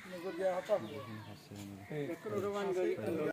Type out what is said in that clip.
ਨਜ਼ਰ ਗਿਆ ਹੱਥਾ ਹੋਇਆ ਇੱਕ ਨੂੰ ਰਵਾਨ ਗਈ